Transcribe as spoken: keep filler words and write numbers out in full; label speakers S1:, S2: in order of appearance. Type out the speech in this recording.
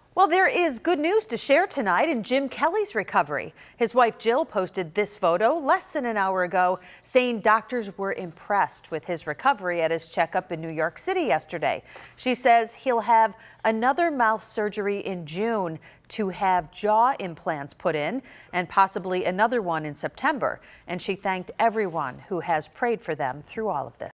S1: Well, there is good news to share tonight in Jim Kelly's recovery. His wife Jill posted this photo less than an hour ago, saying doctors were impressed with his recovery at his checkup in New York City yesterday. She says he'll have another mouth surgery in June to have jaw implants put in and possibly another one in September. And she thanked everyone who has prayed for them through all of this.